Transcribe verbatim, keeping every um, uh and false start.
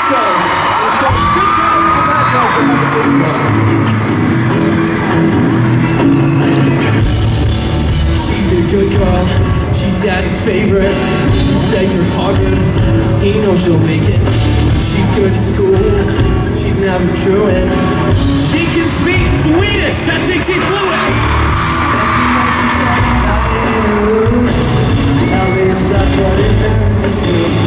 Let's go. Let's go. Good girls and bad girls will have a good fun. She's a good girl. She's daddy's favorite. Says you're Harvard. He knows she'll make it. She's good at school. She's never truant. She can speak Swedish. I think she's fluent. At least that's what it means to see.